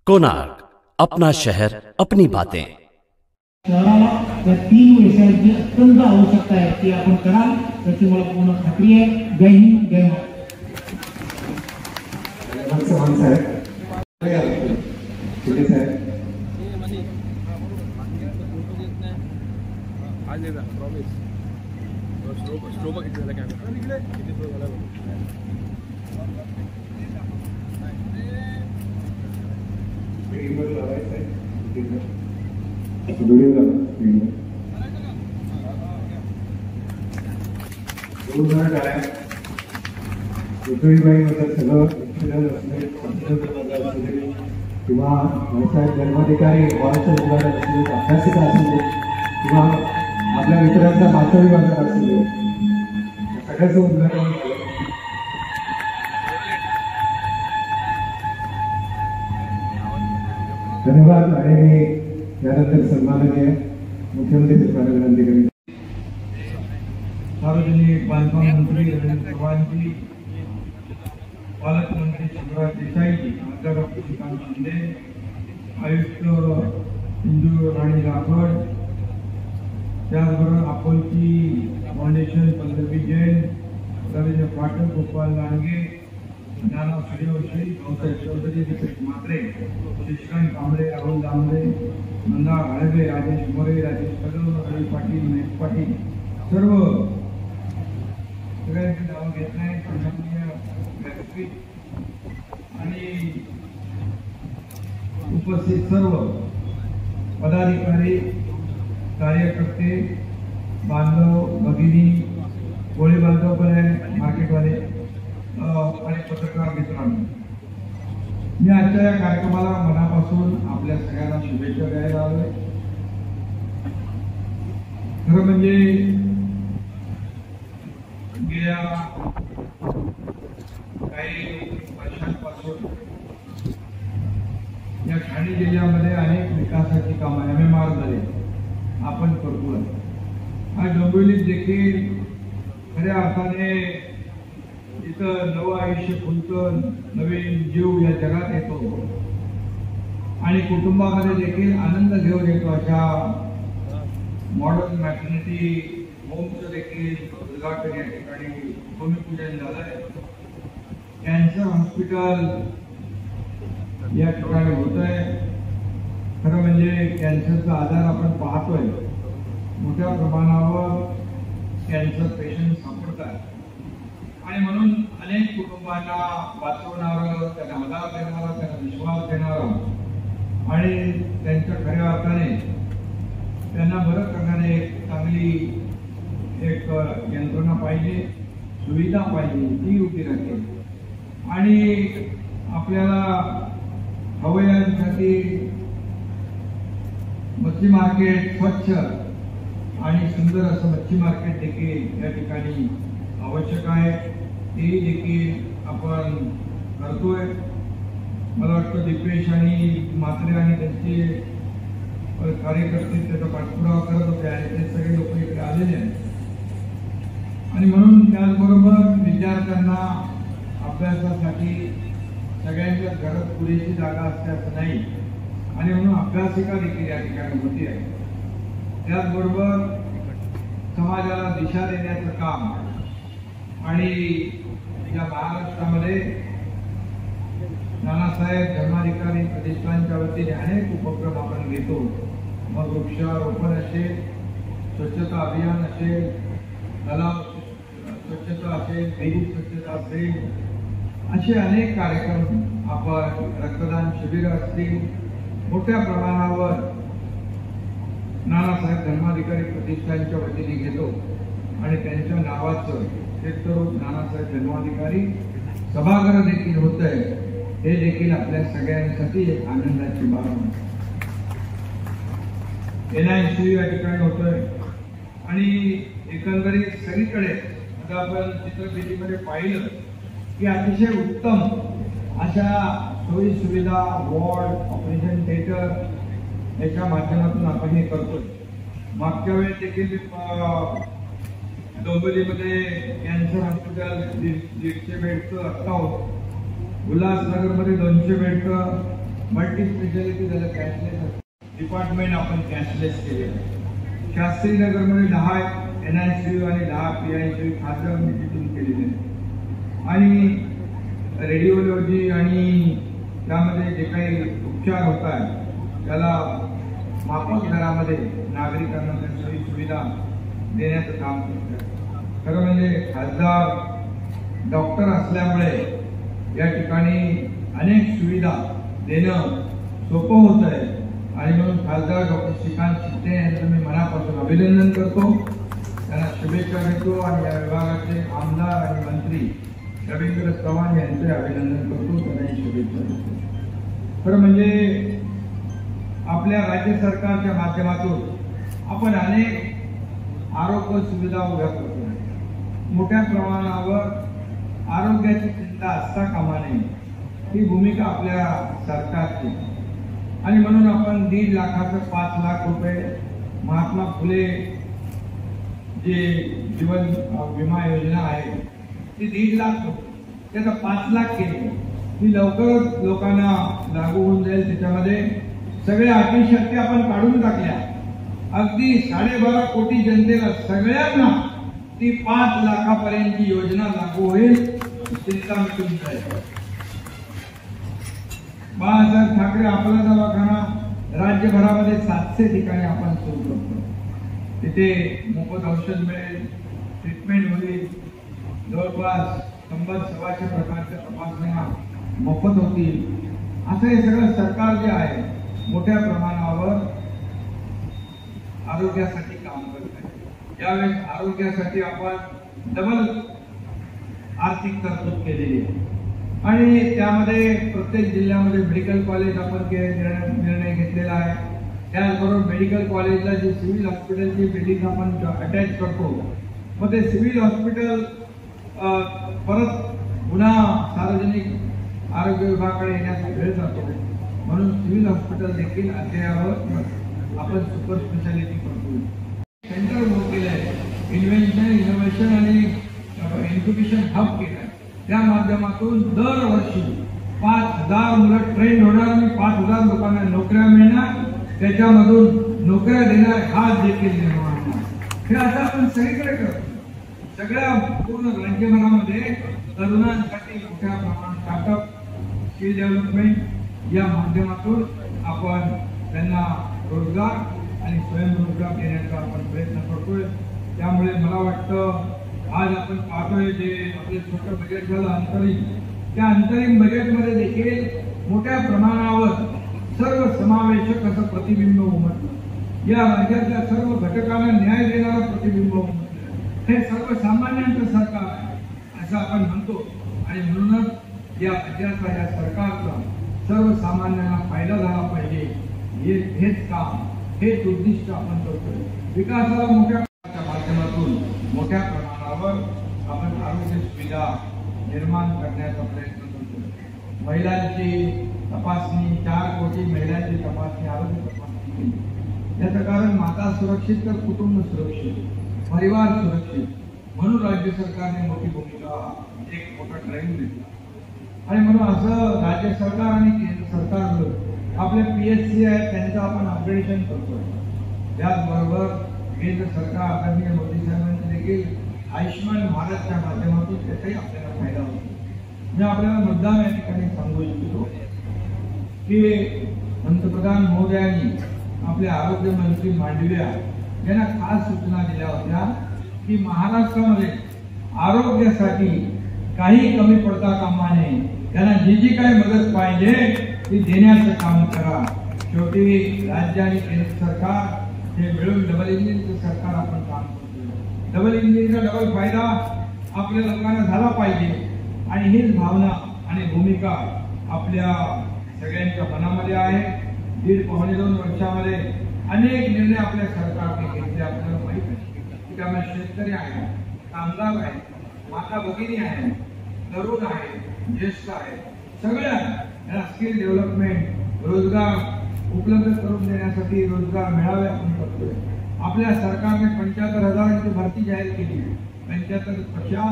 कोणार्क, अपना शहर अपनी बातें। शहराला या 3 विषयांची अत्यंत आवश्यकता आहे की आपण कराल त्याची मला पूर्ण खात्री आहे। जय हिंद, जय किंवा जन्माधिकारी अभ्यासिका असू दे किंवा आपल्या मित्रांचा मातवी बाजार असू दे, सगळ्याचं उद्घाटन धन्यवाद। आणि मी यानंतर सन्माननीय मुख्यमंत्री सरकारला विनंती करेन। सार्वजनिक बांधकाम मंत्री रवींद्र चव्हाणजी, पालकमंत्री शिवराज देसाईजी, आमदार डॉक्टर श्रीकांत शिंदे, आयुक्त इंदू राणी राठोड, त्याचबरोबर अकोलची फाउंडेशन पल्लवी जैन, रवींद्र पाठक, गोपाल लांडगे, नाना सूर्यवंशी, भाऊसाहेब चौधरी, दीपेश म्हात्रे, शशिकांत कांबळे, राहुल दामले, नंदा घाळगे, राजेश मोरे, राजेश कदम, रवी पाटील, महेश पाटील, सर्व सगळ्यांची नावं घेत नाही। सन्माननीय व्यासपीठ आणि उपस्थित सर्व पदाधिकारी, कार्यकर्ते, बांधव, भगिनी, कोळी बांधव पण आहे, मार्केटवाले आणि पत्रकार मित्रांनो, मी आजच्या या कार्यक्रमाला मनापासून आपल्या सगळ्यांना शुभेच्छा द्यायला आलोय। खरं म्हणजे गेल्या काही वर्षांपासून या ठाणे जिल्ह्यामध्ये अनेक विकासाची कामं MMR झाले आपण करतोय। आज डोंबिवलीत देखील खऱ्या अर्थाने इथं नवं आयुष्य फुलतं, नवीन जीव या जगात येतो आणि कुटुंबामध्ये देखील आनंद घेऊन येतो। अशा मॉडर्न मॅटर्निटी होमचं देखील उद्घाटन या ठिकाणी भूमिपूजन झालंय। कॅन्सर हॉस्पिटल या ठिकाणी होत आहे। खरं म्हणजे कॅन्सरचा आजार आपण पाहतोय, मोठ्या प्रमाणावर कॅन्सर पेशंट सापडतात आणि म्हणून अनेक कुटुंबांना वाचवणारं, त्यांना आधार देणारं, त्यांना विश्वास देणारं आणि त्यांच्या खऱ्या अर्थाने त्यांना बरं करणारे चांगली एक यंत्रणा पाहिजे, सुविधा पाहिजे, ती उभी राहते। आणि आपल्याला अवयवांसाठी मच्छी मार्केट स्वच्छ आणि सुंदर असं मच्छी मार्केट देखील या ठिकाणी आवश्यक आहे, ते देखील आपण करतोय। मला वाटतं दीपेश आणि म्हात्रे आणि त्यांचे कार्यकर्ते त्याचा पाठपुरावा करत होते आणि ते सगळे लोक इकडे आलेले आहेत। आणि म्हणून त्याचबरोबर विद्यार्थ्यांना अभ्यासासाठी सगळ्यांच्या घरात पुरेशी जागा असते असं नाही आणि म्हणून अभ्यासिका देखील या ठिकाणी होती आहे। त्याचबरोबर समाजाला दिशा देण्याचं काम आणि या महाराष्ट्रामध्ये नानासाहेब धर्माधिकारी प्रतिष्ठानच्या वतीने अनेक उपक्रम आपण घेतो। मग वृक्षारोपण असेल, स्वच्छता अभियान असेल, तलाव स्वच्छता असेल, विहिरी स्वच्छता असेल, असे अनेक कार्यक्रम आपण, रक्तदान शिबिर असतील, मोठ्या प्रमाणावर नानासाहेब धर्माधिकारी प्रतिष्ठानच्या वतीने घेतो आणि त्यांच्या नावाचं शेतकरी नानासाहेब धर्माधिकारी सभागृह देखील होत आहे। हे देखील आपल्या सगळ्यांसाठी एक आनंदाची बाब आहे। NICU या ठिकाणी होतोय आणि एकंदरीत सगळीकडे आता आपण चित्रफितीमध्ये पाहिलं की अतिशय उत्तम अशा सोयी सुविधा, वॉर्ड, ऑपरेशन थिएटर याच्या माध्यमातून आपण हे करतोय। मागच्या वेळेस देखील डोंबिवलीमध्ये कॅन्सर हॉस्पिटल 150 बेडचं आता होतं, उल्हासनगरमध्ये 200 बेडचं, मल्टी स्पेशालिटी झालं कॅशलेस डिपार्टमेंट आपण कॅशलेस केलेलं आहे. शास्त्रीनगरमध्ये 10 NICU आणि 10 PICU खासदार निधीतून केलेले आहे. आणि रेडिओलॉजी आणि त्यामध्ये जे काही उपचार होत आहेत त्याला माफक दरामध्ये नागरिकांना सोयी सुविधा देण्याचं काम करतात. खरं म्हणजे खासदार डॉक्टर असल्यामुळे या ठिकाणी अनेक सुविधा देणं सोपं होत आहे. आणि म्हणून खासदार डॉक्टर श्रीकांत शिंदे यांचं मी मनापासून अभिनंदन करतो, त्यांना शुभेच्छा देतो. आणि या विभागाचे आमदार आणि मंत्री रवींद्र चव्हाण यांचे अभिनंदन करतो, त्यांनाही शुभेच्छा देतो. खरं म्हणजे आपल्या राज्य सरकारच्या माध्यमातून आपण अनेक आरोग्य सुविधा उभ्या करतो. मोठ्या प्रमाणावर आरोग्याची चिंता असता कामा नये ही भूमिका आपल्या सरकारची. आणि म्हणून आपण 1.5 लाखाचं 5 लाख रुपये महात्मा फुले जे जीवन विमा योजना आहे ती 1.5 लाख त्याचा 5 लाख केली. ती लवकरच लोकांना लागू होऊन जाईल. त्याच्यामध्ये सगळ्या अटी शर्ती आपण काढून टाकल्या. अगदी 12.5 कोटी जनतेला सगळ्यांना ती 5 लाखापर्यंतची योजना लागू होईल. चिंता मिटून जाईल. बाळासाहेब ठाकरे आपला दवाखाना राज्यभरामध्ये 700 ठिकाणी आपण सुरू करतो. तिथे मोफत औषध मिळेल, ट्रीटमेंट होईल, जवळपास 100-125 प्रकारच्या तपासण्या मोफत होतील. असं हे सगळं सरकार जे आहे मोठ्या प्रमाणावर आरोग्यासाठी काम करत आहे. यावेळेस आरोग्यासाठी आपण डबल आर्थिक तरतूद केलेली आहे. आणि त्यामध्ये प्रत्येक जिल्ह्यामध्ये मेडिकल कॉलेज आपण निर्णय घेतलेला आहे. त्याचबरोबर मेडिकल कॉलेजला जे सिव्हिल हॉस्पिटलची बिल्डिंग आपण अटॅच करतो, मग ते सिव्हिल हॉस्पिटल परत पुन्हा सार्वजनिक आरोग्य विभागाकडे येण्याचा वेळ जातो. म्हणून सिव्हिल हॉस्पिटल देखील अद्ययावत आपण सुपर स्पेशालिटी करतो. सेंटर उभं केलं आहे, इन्व्हेन्शन, इनोव्हेशन आणि इन्क्युबेशन हब केलं आहे. त्या माध्यमातून दरवर्षी 5,000 मुलं ट्रेन होणार आणि 5,000 लोकांना नोकऱ्या मिळणार. त्याच्यामधून नोकऱ्या देणार हात देखील निर्माण होणार. हे असं आपण सगळीकडे करतो. सगळ्या पूर्ण राज्यभरामध्ये तरुणांसाठी मोठ्या प्रमाणात स्टार्टअप, स्किल डेव्हलपमेंट या माध्यमातून आपण त्यांना रोजगार आणि स्वयंरोजगार देण्याचा आपण प्रयत्न करतोय. त्यामुळे मला वाटतं आज आपण पाहतोय जे आपले छोटं बजेट झालं अंतरिम, त्या अंतरिम बजेटमध्ये देखील मोठ्या प्रमाणावर सर्वसमावेशक असं प्रतिबिंब उमटलं. या राज्यातल्या सर्व घटकांना न्याय देणारं प्रतिबिंब उमटलं. हे सर्वसामान्यांचं सरकार आहे असं आपण म्हणतो. आणि म्हणूनच या राज्याचा, या सरकारचा सर्वसामान्यांना फायदा झाला पाहिजे हेच काम, हेच उद्दिष्ट आपण करतोय. विकासाला मोठ्या माध्यमातून मोठ्या प्रमाणावर आपण आरोग्य सुविधा निर्माण करण्याचा प्रयत्न करतोय. महिलांची तपासणी, 4 कोटी महिलांची तपासणी, आरोग्य तपासणी केली. याचं कारण माता सुरक्षित तर कुटुंब सुरक्षित, परिवार सुरक्षित. म्हणून राज्य सरकारने मोठी भूमिका, एक मोठा ड्राईव्ह घेतला. आणि म्हणून असं राज्य सरकार आणि केंद्र सरकार मिळून आपले PSC आहेत त्यांचं आपण अपग्रेडेशन करतोय. त्याचबरोबर केंद्र सरकार आदरणीय मोदी साहेबांचे देखील आयुष्यमान भारतच्या माध्यमातून त्याचाही आपल्याला फायदा होतो. मी आपल्याला मुद्दाम या ठिकाणी सांगू इच्छितो की पंतप्रधान मोदयांनी आपले आरोग्य मंत्री मांडविया यांना खास सूचना दिल्या होत्या की महाराष्ट्रामध्ये आरोग्यासाठी काही कमी पडता कामा नये. त्यांना जी जी काही मदत पाहिजे ती देण्याचं काम करा. शेवटी राज्य आणि केंद्र सरकार हे मिळून डबल इंजिनचं सरकार आपण काम करतोय. डबल इंजिनचा डबल फायदा आपल्या लोकांना झाला पाहिजे. आणि हीच भावना आणि भूमिका आपल्या सगळ्यांच्या मनामध्ये आहे. 1.5-2 वर्षामध्ये अनेक निर्णय आपल्या सरकारने घेतले. आपल्याला माहित आहे त्यामुळे शेतकरी आहेत, कामगार आहेत, माता भगिनी आहेत, तरुण आहेत, ज्येष्ठ आहेत, सगळ्या स्किल डेव्हलपमेंट, रोजगार उपलब्ध करून देण्यासाठी रोजगार मेळावे आपण करतोय. आपल्या सरकारने 75,000ची भरती जाहीर केली. 75 पेक्षा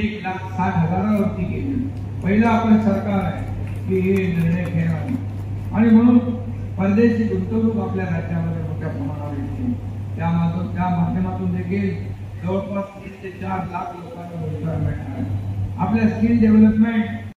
1,60,000वरती केली. पहिलं आपलं सरकार आहे की हे निर्णय घेणार. आणि म्हणून परदेशी गुंतवणूक आपल्या राज्यामध्ये मोठ्या प्रमाणावर येते. त्या माध्यमातून देखील जवळपास 3 ते 4 लाख लोकांना रोजगार मिळणार आहे. आपल्या स्किल डेव्हलपमेंट